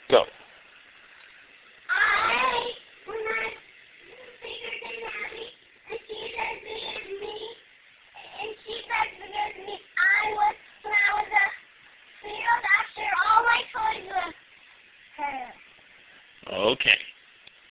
Go. When I bigger than Abby, and she said bigger than me, and she said bigger than me, when I was a 3-year-old, after all my toys were her. Okay.